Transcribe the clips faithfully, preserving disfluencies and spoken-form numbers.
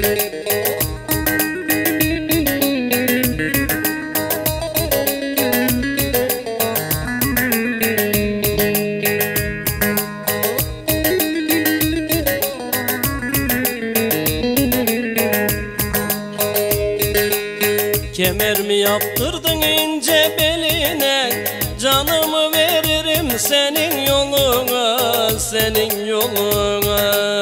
Kemer mi yaptırdın ince beline? Canımı veririm senin yoluna, senin yoluna.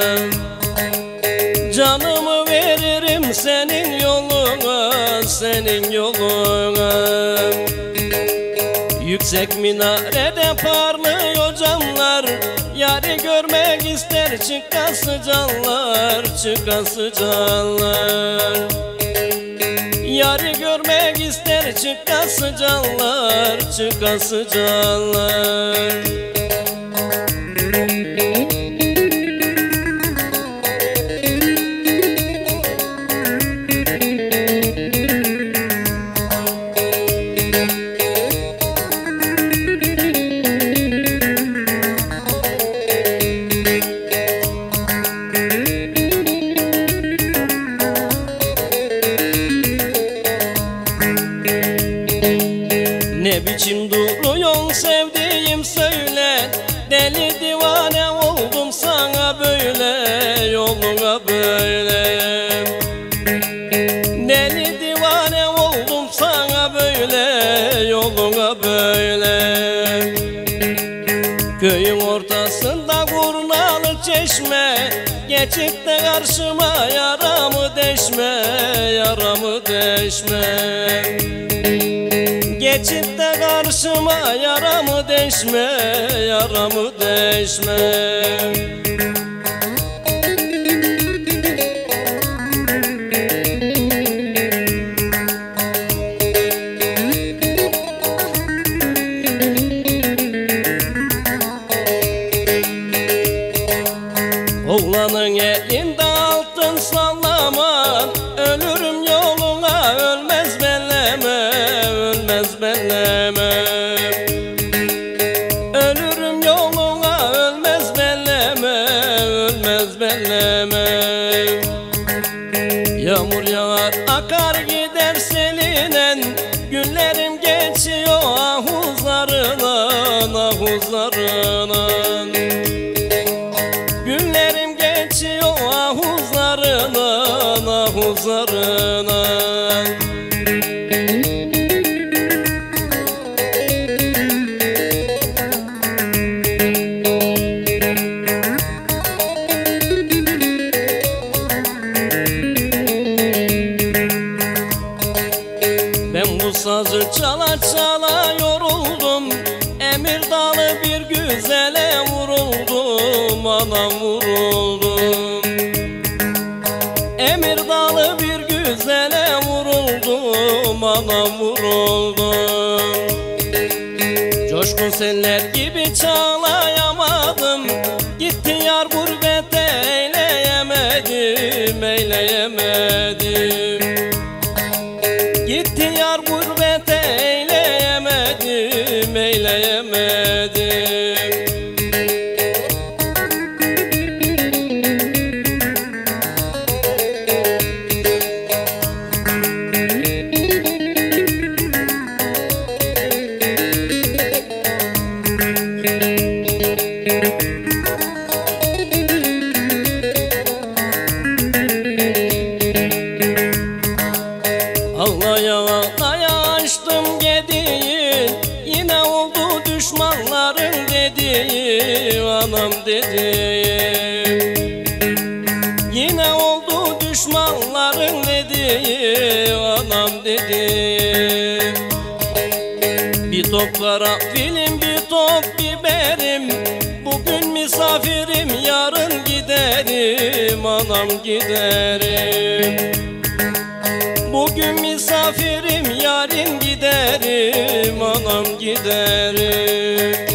Canımı veririm senin yoluna, senin yoluna. Yüksek minarede parlıyor camlar, yari görmek ister çıkası canlar, çıkası canlar. Yari görmek ister çıkası canlar, çıkası canlar. Ne biçim duruyorsun sevdiğim söyle, deli divane oldum sana böyle, yoluna böyle. Deli divane oldum sana böyle, yoluna böyle. Köyün ortasında kurnalı çeşme, geçip de karşıma yaramı deşme, yaramı deşme. Geçip de karşıma yaramı deşme, yaramı deşme. Oğlanın elinde altın sallama, ölürüm yoluna ölmez belleme, ölmez belleme. Ölürüm yoluna ölmez belleme, ölmez belleme. Yağmur yağar akar gider selinen, günlerim geçiyor ahuzlarından, ahuzlarından. Günlerim geçiyor ahuzlarından, ahuzlarından. Ben bu sazı çala çala yoruldum, Emirdağlı bir güzele vuruldum, anam vuruldum. Emirdağlı bir güzele vuruldum, anam vuruldum. Coşkun seller gibi çağlayamadım, gitti yar gurbete eyleyemedim, eyleyemedim. Gitti yar gurbete eyleyemedim, eyleyemedim. Ağlaya ağlaya açtım gediği, yine oldu düşmanların dediği, anam dediği. Yine oldu düşmanların dediği, anam dediği. Bir top karanfilim, bir top biberim, bugün misafirim yarın giderim, anam giderim. Bugün misafirim yarın giderim, anam giderim.